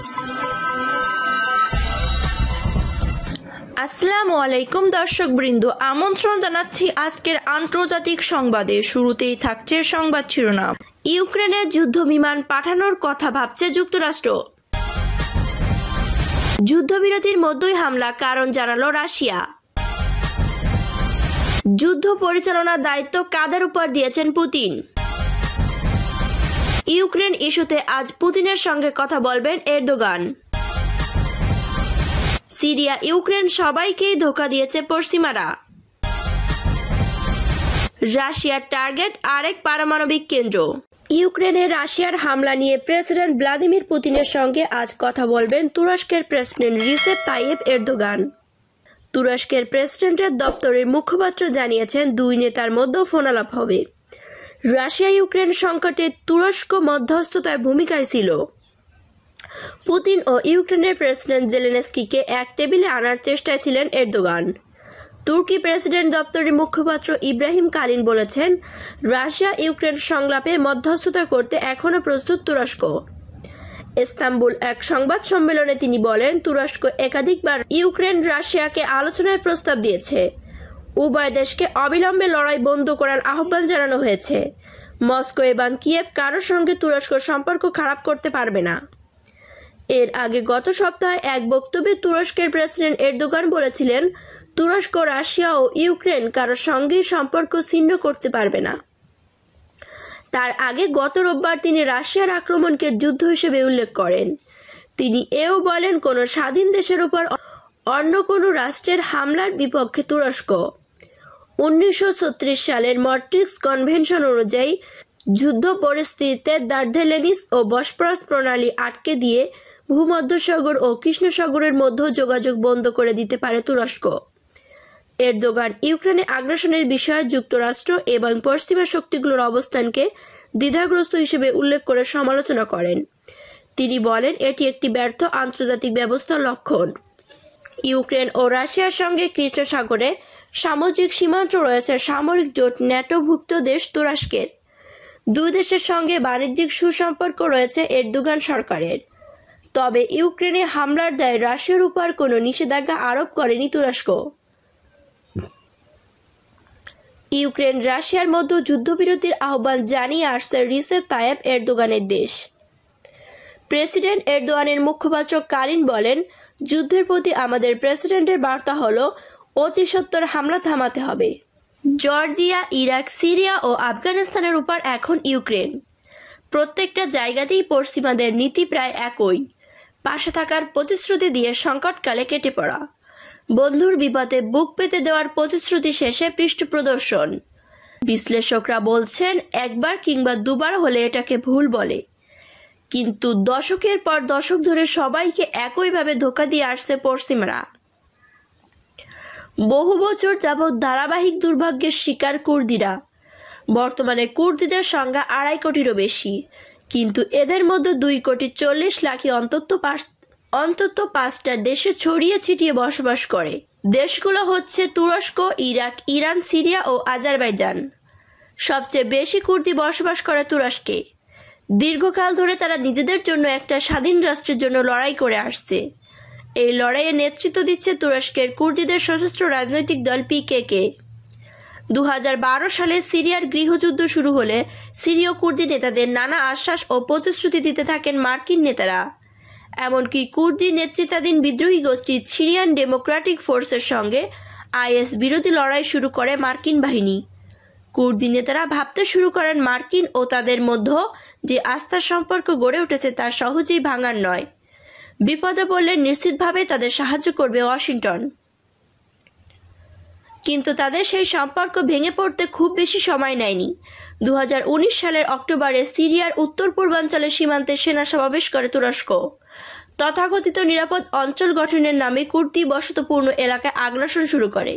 আসসালামু আলাইকুম দর্শকবৃন্দ, আমন্ত্রণ জানাচ্ছি আজকের আন্তর্জাতিক সংবাদে। শুরুতেই থাকছে সংবাদ শিরোনাম। ইউক্রেনে যুদ্ধ বিমান পাঠানোর কথা ভাবছে যুক্তরাষ্ট্র। যুদ্ধবিরতির মধ্যেই হামলা, কারণ জানালো রাশিয়া। যুদ্ধ পরিচালনার দায়িত্ব কাদের উপর দিয়েছেন পুতিন। ইউক্রেন ইস্যুতে আজ পুতিনের সঙ্গে কথা বলবেন এরদোগান। সিরিয়া ইউক্রেন সবাইকেই ধোঁকা দিয়েছে পশ্চিমারা। রাশিয়ার টার্গেট আরেক পারমাণবিক কেন্দ্র। ইউক্রেনে রাশিয়ার হামলা নিয়ে প্রেসিডেন্ট ভ্লাদিমির পুতিনের সঙ্গে আজ কথা বলবেন তুরস্কের প্রেসিডেন্ট রিসেপ তাইয়েপ এরদোগান। তুরস্কের প্রেসিডেন্টের দপ্তরের মুখপাত্র জানিয়েছেন, দুই নেতার মধ্যে ফোনালাপ হবে। রাশিয়া ইউক্রেন সংকটে তুরস্ক মধ্যস্থতায় ভূমিকায় ছিল। পুতিন ও ইউক্রেনের প্রেসিডেন্ট জেলেনস্কিকে এক টেবিলে আনার চেষ্টায় ছিলেন এরদোগান। তুর্কি প্রেসিডেন্ট দপ্তরের মুখপাত্র ইব্রাহিম কালিন বলেছেন, রাশিয়া ইউক্রেন সংলাপে মধ্যস্থতা করতে এখনও প্রস্তুত তুরস্ক। ইস্তাম্বুল এক সংবাদ সম্মেলনে তিনি বলেন, তুরস্ক একাধিকবার ইউক্রেন রাশিয়াকে আলোচনার প্রস্তাব দিয়েছে। উভয় দেশকে অবিলম্বে লড়াই বন্ধ করার আহ্বান জানানো হয়েছে। মস্কো এবং কিয়েভ কারোর সঙ্গে তুরস্ক সম্পর্ক খারাপ করতে পারবে না। এর আগে গত সপ্তাহে এক বক্তব্যে তুরস্কের প্রেসিডেন্ট এরদোগান বলেছিলেন, তুরস্ক রাশিয়া ও ইউক্রেন কারোর সঙ্গেই সম্পর্ক ছিন্ন করতে পারবে না। তার আগে গত রোববার তিনি রাশিয়ার আক্রমণকে যুদ্ধ হিসেবে উল্লেখ করেন। তিনি এও বলেন, কোনো স্বাধীন দেশের উপর অন্য কোনো রাষ্ট্রের হামলার বিপক্ষে তুরস্ক। 1936 সালের মন্ট্রিক্স কনভেনশন অনুযায়ী যুদ্ধ পরিস্থিতিতে দার্ধেলেনিস ও বসপরাস প্রণালী আটকে দিয়ে ভূমধ্যসাগর ও কৃষ্ণ সাগরের মধ্যে যোগাযোগ বন্ধ করে দিতে পারে তুরস্ক। এরদোগান ইউক্রেনে আগ্রাসনের বিষয়ে যুক্তরাষ্ট্র এবং পশ্চিমা শক্তিগুলোর অবস্থানকে দ্বিধাগ্রস্ত হিসেবে উল্লেখ করে সমালোচনা করেন। তিনি বলেন, এটি একটি ব্যর্থ আন্তর্জাতিক ব্যবস্থার লক্ষণ। ইউক্রেন ও রাশিয়ার সঙ্গে কৃষ্ণ সাগরে সামুদ্রিক সীমান্ত রয়েছে সামরিক জোট ন্যাটোভুক্ত দেশ তুরস্কের। দুই দেশের সঙ্গে বাণিজ্যিক সুসম্পর্ক রয়েছে এরদোগান সরকারের। তবে ইউক্রেনে হামলার দায়ে রাশিয়ার উপর কোনো নিষেধাজ্ঞা আরোপ করেনি তুরস্ক। ইউক্রেন রাশিয়ার মধ্যে যুদ্ধবিরতির আহ্বান জানিয়ে আসছে রিসেপ তাইয়েপ এরদোগানের দেশ। প্রেসিডেন্ট এরদোয়ানের মুখপাত্র কালিন বলেন, যুদ্ধের প্রতি আমাদের প্রেসিডেন্টের বার্তা হলো, অতি সত্বর হামলা থামাতে হবে। জর্জিয়া, ইরাক, সিরিয়া ও আফগানিস্তানের উপর এখন ইউক্রেন। প্রত্যেকটা জায়গাতেই পশ্চিমাদের নীতি প্রায় একই, পাশে থাকার প্রতিশ্রুতি দিয়ে সংকটকালে কেটে পড়া, বন্ধুর বিপদে বুক পেতে দেওয়ার প্রতিশ্রুতি শেষে পৃষ্ঠ প্রদর্শন। বিশ্লেষকরা বলছেন, একবার কিংবা দুবার হলে এটাকে ভুল বলে, কিন্তু দশকের পর দশক ধরে সবাইকে একইভাবে ধোঁকা দিয়ে আসছে পশ্চিমরা। বহু বছর যাবৎ ধারাবাহিক দুর্ভাগ্যের শিকার কুর্দিরা। বর্তমানে কুর্দিদের সংখ্যা 2.5 কোটিরও বেশি, কিন্তু এদের মধ্যে 2,40,00,000 অন্তত 5টা দেশে ছড়িয়ে ছিটিয়ে বসবাস করে। দেশগুলো হচ্ছে তুরস্ক, ইরাক, ইরান, সিরিয়া ও আজারবাইজান। সবচেয়ে বেশি কুর্দি বসবাস করে তুরস্কে। দীর্ঘকাল ধরে তারা নিজেদের জন্য একটা স্বাধীন রাষ্ট্রের জন্য লড়াই করে আসছে। এই লড়াইয়ে নেতৃত্ব দিচ্ছে তুরস্কের কুর্দিদের সশস্ত্র রাজনৈতিক দল পিকেকে। 2012 সালে সিরিয়ার গৃহযুদ্ধ শুরু হলে সিরীয় কুর্দি নেতাদের নানা আশ্বাস ও প্রতিশ্রুতি দিতে থাকেন মার্কিন নেতারা। এমনকি কুর্দি নেতৃত্বাধীন বিদ্রোহী গোষ্ঠী সিরিয়ান ডেমোক্রেটিক ফোর্সের সঙ্গে আইএস বিরোধী লড়াই শুরু করে মার্কিন বাহিনী। কুর্দি নেতারা ভাবতে শুরু করেন, মার্কিন ও তাদের মধ্যে যে আস্থার সম্পর্ক গড়ে উঠেছে তা সহজেই ভাঙার নয়। বিপদে পড়লে নিশ্চিতভাবে তাদের সাহায্য করবে ওয়াশিংটন। কিন্তু তাদের সেই সম্পর্ক ভেঙে পড়তে খুব বেশি সময় নেয়নি। 2019 সালের অক্টোবরে সিরিয়ার উত্তর পূর্বাঞ্চলের সীমান্তে সেনা সমাবেশ করে তুরস্ক। তথাকথিত নিরাপদ অঞ্চল গঠনের নামে কুর্দি বসতপূর্ণ এলাকায় আগ্রাসন শুরু করে।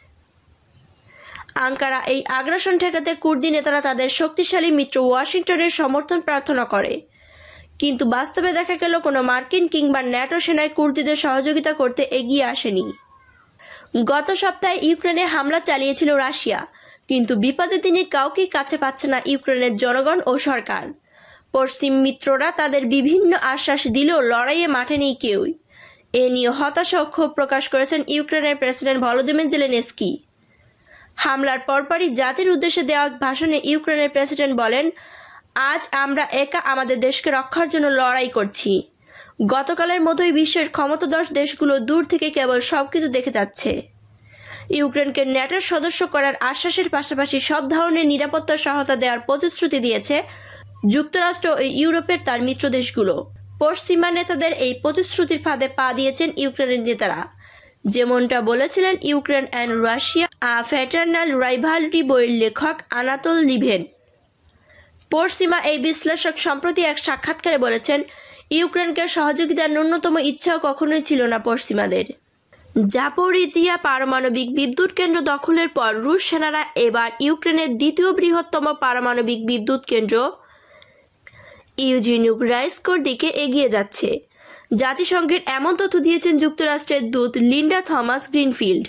আঙ্কারা এই আগ্রাসন ঠেকাতে কুর্দি নেতারা তাদের শক্তিশালী মিত্র ওয়াশিংটনের সমর্থন প্রার্থনা করে। কিন্তু বাস্তবে দেখা গেল, কোনো মার্কিন কিংবা ন্যাটো সেনায় কুর্দিদের সহযোগিতা করতে এগিয়ে আসেনি। গত সপ্তাহে ইউক্রেনে হামলা চালিয়েছিল রাশিয়া, কিন্তু বিপদে দিনে কাউকেই কাছে পাচ্ছে না ইউক্রেনের জনগণ ও সরকার। পশ্চিম মিত্ররা তাদের বিভিন্ন আশ্বাস দিলেও লড়াইয়ে মাঠে নেই কেউই। এ নিয়ে হতাশা ও ক্ষোভ প্রকাশ করেছেন ইউক্রেনের প্রেসিডেন্ট ভলোদিমির জেলেনস্কি। হামলার পরপরই জাতির উদ্দেশ্যে দেওয়া ভাষণে ইউক্রেনের প্রেসিডেন্ট বলেন, আজ আমরা একা আমাদের দেশকে রক্ষার জন্য লড়াই করছি। গতকালের মতোই বিশ্বের ক্ষমতাধর দেশগুলো দূর থেকে কেবল সবকিছু দেখে যাচ্ছে। ইউক্রেনকে ন্যাটোর সদস্য করার আশ্বাসের পাশাপাশি সব ধরনের নিরাপত্তা সহায়তা দেওয়ার প্রতিশ্রুতি দিয়েছে যুক্তরাষ্ট্র ও ইউরোপের তার মিত্র দেশগুলো। পশ্চিমা নেতাদের এই প্রতিশ্রুতির ফাঁদে পা দিয়েছেন ইউক্রেনের নেতারা। যেমনটা বলেছিলেন Ukraine and Russia a Fraternal Rivalry বইয়ের লেখক আনাতোল লিভেন। পশ্চিমা এই বিশ্লেষক সম্প্রতি এক সাক্ষাৎকারে বলেছেন, ইউক্রেনকে সহযোগিতার ন্যূনতম ইচ্ছাও কখনোই ছিল না পশ্চিমাদের। জাপোরিজিয়া পারমাণবিক বিদ্যুৎ কেন্দ্র দখলের পর রুশ সেনারা এবার ইউক্রেনের দ্বিতীয় বৃহত্তম পারমাণবিক বিদ্যুৎ কেন্দ্র ইউজিনুগ্রাইস্কোর দিকে এগিয়ে যাচ্ছে। জাতিসংঘের এমন তথ্য দিয়েছেন যুক্তরাষ্ট্রের দূত লিন্ডা থমাস গ্রিনফিল্ড।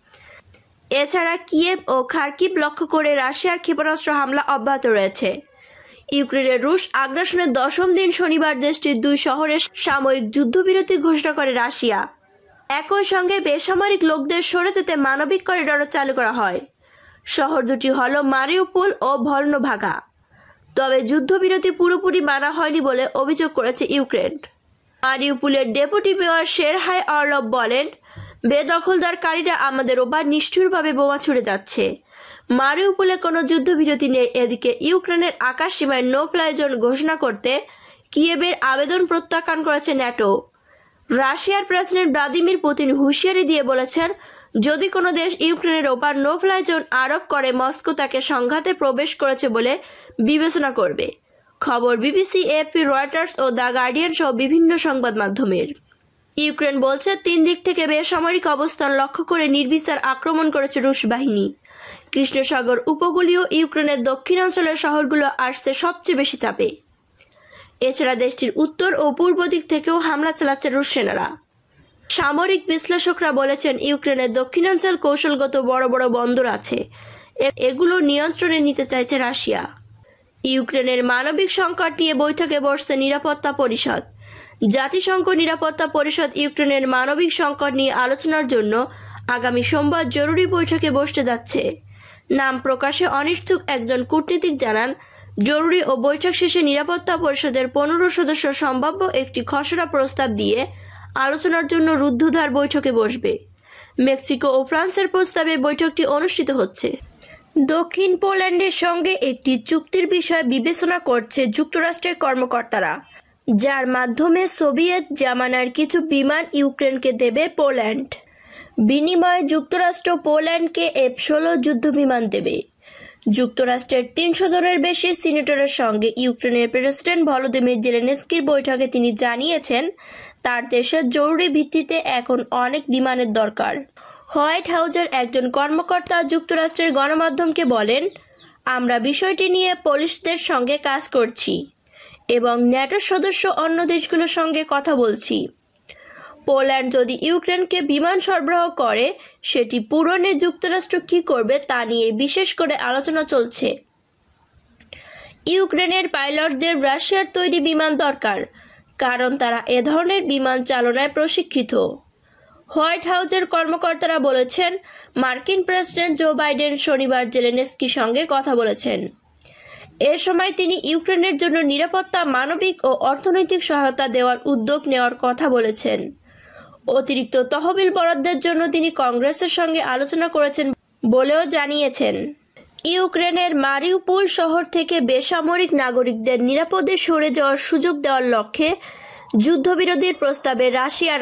এছাড়া কিয়েভ ও খার্কিভ লক্ষ্য করে রাশিয়ার ক্ষেপণাস্ত্র হামলা অব্যাহত রয়েছে। ইউক্রেনের রুশ আগ্রাসনের দশম দিন শনিবার দেশটির 2 শহরে সাময়িক যুদ্ধবিরতি ঘোষণা করে রাশিয়া। একই সঙ্গে বেসামরিক লোকদের সরে যেতে মানবিক করিডরও চালু করা হয়। শহর দুটি হল মারিউপোল ও ভলনোভাকা। তবে যুদ্ধবিরতি পুরোপুরি মানা হয়নি বলে অভিযোগ করেছে ইউক্রেন। মারিউপোলের ডেপুটি মেয়র শেরহাই অর্লভ বলেন, বেদখলদারকারীরা আমাদের ওপর নিষ্ঠুরভাবে বোমা ছুড়ে যাচ্ছে। মারিউপোলে কোনো যুদ্ধবিরতি নেই। এদিকে ইউক্রেনের আকাশ সীমায় নো ফ্লাই জোন ঘোষণা করতে কিয়েভের আবেদন প্রত্যাখ্যান করেছে ন্যাটো। রাশিয়ার প্রেসিডেন্ট ভ্লাদিমির পুতিন হুঁশিয়ারি দিয়ে বলেছেন, যদি কোনো দেশ ইউক্রেনের ওপর নো ফ্লাই জোন আরোপ করে মস্কো তাকে সংঘাতে প্রবেশ করেছে বলে বিবেচনা করবে। খবর বিবিসি, এএফপি, রয়টার্স ও দ্য গার্ডিয়ান সহ বিভিন্ন সংবাদ মাধ্যমের। ইউক্রেন বলছে 3 দিক থেকে বেসামরিক অবস্থান লক্ষ্য করে নির্বিচার আক্রমণ করেছে রুশ বাহিনী। কৃষ্ণসাগর উপকূলীয় ইউক্রেনের দক্ষিণাঞ্চলের শহরগুলো আসছে সবচেয়ে বেশি চাপে। এছাড়া দেশটির উত্তর ও পূর্ব দিক থেকেও হামলা চালাচ্ছে রুশ সেনারা। সামরিক বিশ্লেষকরা বলেছেন, ইউক্রেনের দক্ষিণাঞ্চল কৌশলগত বড় বড় বন্দর আছে, এগুলো নিয়ন্ত্রণে নিতে চাইছে রাশিয়া। ইউক্রেনের মানবিক সংকট নিয়ে বৈঠকে বসছে নিরাপত্তা পরিষদ। জাতিসংঘ নিরাপত্তা পরিষদ ইউক্রেনের মানবিক সংকট নিয়ে আলোচনার জন্য আগামী সোমবার জরুরি বৈঠকে বসতে যাচ্ছে। নাম প্রকাশে অনিচ্ছুক একজন কূটনীতিক জানান, জরুরি ও বৈঠক শেষে নিরাপত্তা পরিষদের 15 সদস্য সম্ভাব্য একটি খসড়া প্রস্তাব দিয়ে আলোচনার জন্য রুদ্ধদ্বার বৈঠকে বসবে। মেক্সিকো ও ফ্রান্সের প্রস্তাবে বৈঠকটি অনুষ্ঠিত হচ্ছে। দক্ষিণ পোল্যান্ডের সঙ্গে একটি চুক্তির বিষয় বিবেচনা করছে যুক্তরাষ্ট্রের কর্মকর্তারা, যার মাধ্যমে সোভিয়েত জামানার কিছু বিমান ইউক্রেনকে দেবে পোল্যান্ড। বিনিময়ে যুক্তরাষ্ট্র পোল্যান্ডকে F-16 যুদ্ধবিমান দেবে। যুক্তরাষ্ট্রের 300 জনের বেশি সিনেটরের সঙ্গে ইউক্রেনের প্রেসিডেন্ট ভলোদিমির জেলেনস্কির বৈঠকে তিনি জানিয়েছেন, তার দেশের জরুরি ভিত্তিতে এখন অনেক বিমানের দরকার। হোয়াইট হাউসের একজন কর্মকর্তা যুক্তরাষ্ট্রের গণমাধ্যমকে বলেন, আমরা বিষয়টি নিয়ে পোলিশদের সঙ্গে কাজ করছি এবং ন্যাটোর সদস্য অন্য দেশগুলোর সঙ্গে কথা বলছি। পোল্যান্ড যদি ইউক্রেনকে বিমান সরবরাহ করে, সেটি পূরণে যুক্তরাষ্ট্র কী করবে তা নিয়ে বিশেষ করে আলোচনা চলছে। ইউক্রেনের পাইলটদের রাশিয়ার তৈরি বিমান দরকার, কারণ তারা এ ধরনের বিমান চালনায় প্রশিক্ষিত। হোয়াইট হাউসের কর্মকর্তারা বলেছেন, মার্কিন প্রেসিডেন্ট জো বাইডেন শনিবার জেলেনস্কির সঙ্গে কথা বলেছেন। এ সময় তিনি ইউক্রেনের জন্য নিরাপত্তা, মানবিক ও অর্থনৈতিক সহায়তা দেওয়ার উদ্যোগ নেওয়ার কথা বলেছেন। অতিরিক্ত তহবিল বরাদ্দের জন্য তিনি কংগ্রেসের সঙ্গে আলোচনা করেছেন বলেও জানিয়েছেন। ইউক্রেনের মারিউপোল শহর থেকে বেসামরিক নাগরিকদের নিরাপদে সরে যাওয়ার সুযোগ দেওয়ার লক্ষ্যে যুদ্ধবিরতির প্রস্তাবে রাশিয়া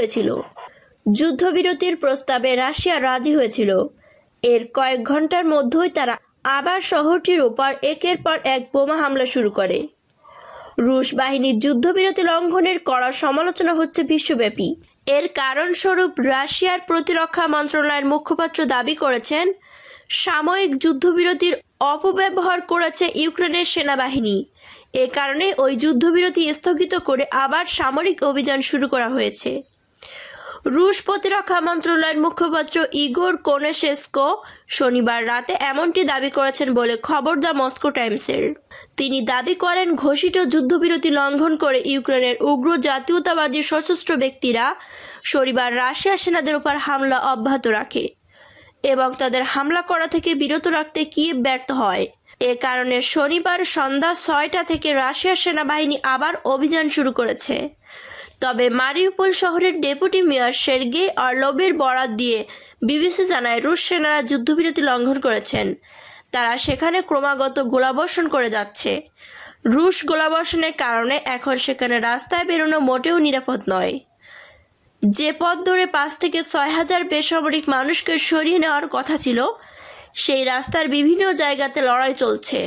রাজি হয়েছিল। এর কয়েক ঘন্টার মধ্যেই তারা আবার শহরটির ওপর একের পর এক বোমা হামলা শুরু করে। রুশ বাহিনীর যুদ্ধবিরতি লঙ্ঘনের কড়া সমালোচনা হচ্ছে বিশ্বব্যাপী। এর কারণস্বরূপ রাশিয়ার প্রতিরক্ষা মন্ত্রণালয়ের মুখপাত্র দাবি করেছেন, সাময়িক যুদ্ধবিরতির অপব্যবহার করেছে ইউক্রেনের সেনাবাহিনী। এ কারণে ওই যুদ্ধবিরতি স্থগিত করে আবার সামরিক অভিযান শুরু করা হয়েছে। রুশ প্রতিরক্ষা মন্ত্রণালয়ের মুখপাত্র ইগোর কোনেশেস্কো শনিবার রাতে এমনটি দাবি করেছেন বলে খবর দ্য মস্কো টাইমসের। তিনি দাবি করেন, ঘোষিত যুদ্ধবিরতি লঙ্ঘন করে ইউক্রেনের উগ্র জাতীয়তাবাদী সশস্ত্র ব্যক্তিরা শনিবার রাশিয়ার সেনাদের উপর হামলা অব্যাহত রাখে এবং তাদের হামলা করা থেকে বিরত রাখতে কিয়েভ ব্যর্থ হয়। এ কারণে শনিবার সন্ধ্যা 6টা থেকে রাশিয়ার সেনাবাহিনী আবার অভিযান শুরু করেছে। তবে মারিউপোল শহরের ডেপুটি মেয়র সের্গেই অর্লোভের বরাত দিয়ে বিবিসি জানায়, রুশ সেনারা যুদ্ধবিরতি লঙ্ঘন করেছেন। তারা সেখানে ক্রমাগত গোলাবর্ষণ করে যাচ্ছে। রুশ গোলাবর্ষণের কারণে এখন সেখানে রাস্তায় বেরোনো মোটেও নিরাপদ নয়। যে পথ ধরে 5 থেকে 6,000 বেসামরিক মানুষকে সরিয়ে নেওয়ার কথা ছিল, সেই রাস্তার বিভিন্ন জায়গাতে লড়াই চলছে।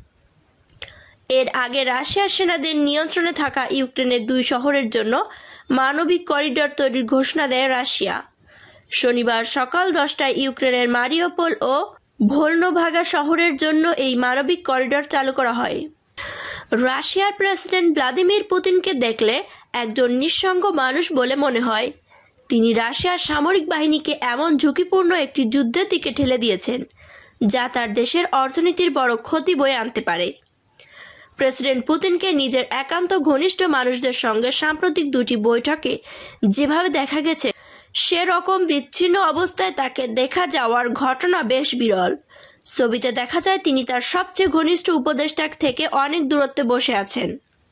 এর আগে রাশিয়ার সেনাদের নিয়ন্ত্রণে থাকা ইউক্রেনের 2 শহরের জন্য মানবিক করিডর তৈরির ঘোষণা দেয় রাশিয়া। শনিবার সকাল 10টায় ইউক্রেনের মারিউপোল ও ভোলনোভাগা শহরের জন্য এই মানবিক করিডর চালু করা হয়। রাশিয়ার প্রেসিডেন্ট ভ্লাদিমির পুতিনকে দেখলে একজন নিঃসঙ্গ মানুষ বলে মনে হয়। তিনি রাশিয়ার সামরিক বাহিনীকে এমন ঝুঁকিপূর্ণ একটি যুদ্ধের দিকে ঠেলে দিয়েছেন, যা তার দেশের অর্থনীতির বড় ক্ষতি বয়ে আনতে পারে। প্রেসিডেন্ট পুতিনকে নিজের একান্ত ঘনিষ্ঠ মানুষদের সঙ্গে সাম্প্রতিক 2টি বৈঠকে যেভাবে দেখা গেছে, সেরকম বিচ্ছিন্ন অবস্থায় তাকে দেখা যাওয়ার ঘটনা বেশ বিরল। ছবিতে দেখা যায় তিনি তার সবচেয়ে ঘনিষ্ঠ উপদেষ্টা থেকে অনেক দূরত্বে বসে আছেন।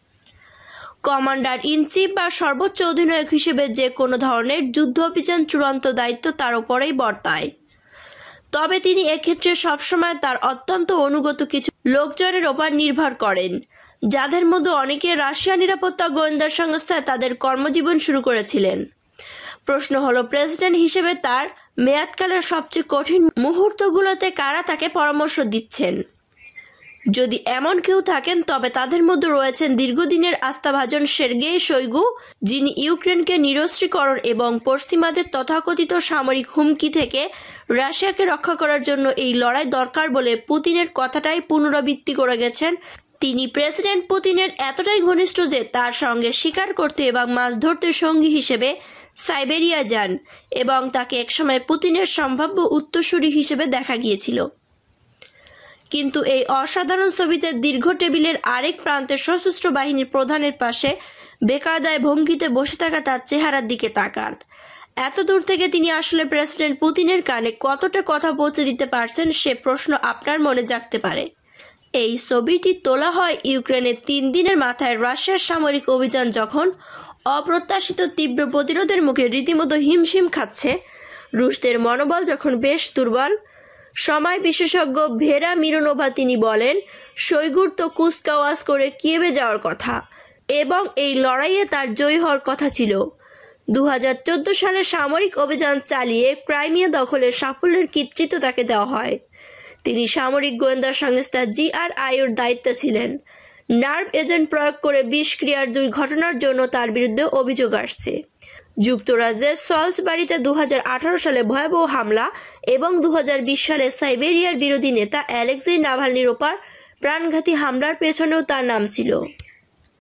কমান্ডার ইন চিফ বা সর্বোচ্চ অধিনায়ক হিসেবে যে কোনো ধরনের যুদ্ধ অভিযান চূড়ান্ত দায়িত্ব তার ওপরেই বর্তায়। তবে তিনি এক্ষেত্রে সবসময় তার অত্যন্ত অনুগত কিছু লোকজনের ওপর নির্ভর করেন, যাদের মধ্যে অনেকে রাশিয়া নিরাপত্তা গোয়েন্দা সংস্থায় তাদের কর্মজীবন শুরু করেছিলেন। প্রশ্ন হলো, প্রেসিডেন্ট হিসেবে তার মেয়াদকালের সবচেয়ে কঠিন মুহূর্তগুলোতে কারা তাকে পরামর্শ দিচ্ছেন? যদি এমন কেউ থাকেন, তবে তাদের মধ্যে রয়েছেন দীর্ঘদিনের আস্থাভাজন সের্গেই শোইগু, যিনি ইউক্রেনকে নিরস্ত্রীকরণ এবং পশ্চিমাদের তথাকথিত সামরিক হুমকি থেকে রাশিয়াকে রক্ষা করার জন্য এই লড়াই দরকার বলে পুতিনের কথাটাই পুনরাবৃত্তি করে গেছেন। তিনি প্রেসিডেন্ট পুতিনের এতটাই ঘনিষ্ঠ যে তার সঙ্গে শিকার করতে এবং মাছ ধরতে সঙ্গী হিসেবে সাইবেরিয়া যান এবং তাকে একসময় পুতিনের সম্ভাব্য উত্তরসূরি হিসেবে দেখা গিয়েছিল। কিন্তু এই অসাধারণ ছবিতে দীর্ঘ টেবিলের আরেক প্রান্তে সশস্ত্র বাহিনীর প্রধানের পাশে বেকায়দায় ভঙ্গিতে বসে থাকা তার চেহারার দিকে তাকান। এত দূর থেকে তিনি আসলে প্রেসিডেন্ট পুতিনের কানে কতটা কথা পৌঁছে দিতে পারছেন, সে প্রশ্ন আপনার মনে জাগতে পারে। এই ছবিটি তোলা হয় ইউক্রেনের 3 দিনের মাথায় রাশিয়ার সামরিক অভিযান যখন অপ্রত্যাশিত তীব্র প্রতিরোধের মুখে রীতিমতো হিমশিম খাচ্ছে। রুশদের মনোবল যখন বেশ দুর্বল। সময় বিশেষজ্ঞ ভেরা মিরোনোভা তিনি বলেন, শোইগুর তো কুচকাওয়াজ করে কিয়েভে যাওয়ার কথা এবং এই লড়াইয়ে তার জয়ী হওয়ার কথা ছিল। 2014 সালে সামরিক অভিযান চালিয়ে ক্রাইমিয়া দখলের সাফল্যের কৃতিত্ব তাকে দেওয়া হয়। তিনি সামরিক গোয়েন্দা সংস্থা GRIর দায়িত্বে ছিলেন। নার্ভ এজেন্ট প্রয়োগ করে বিষক্রিয়ার 2 ঘটনার জন্য তার বিরুদ্ধে অভিযোগ আসছে। যুক্তরাজ্যের সলসবারিতে 2018 সালে ভয়াবহ হামলা এবং 2020 সালে সাইবেরিয়ার বিরোধী নেতা অ্যালেক্সেই নাভালনির ওপর প্রাণঘাতী হামলার পেছনেও তার নাম ছিল।